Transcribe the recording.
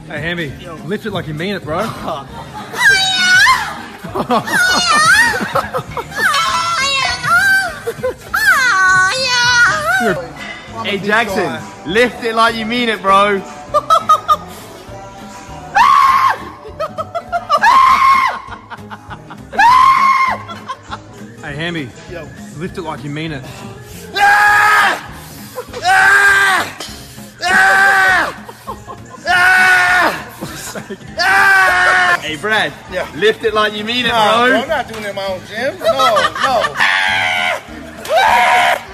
Hey, Hanby, lift it like you mean it, bro. Hey, Jackson, lift it like you mean it, bro. Hey, Hanby, lift it like you mean it. Hey, Brad, lift it like you mean it, bro. I'm not doing it in my own gym. No.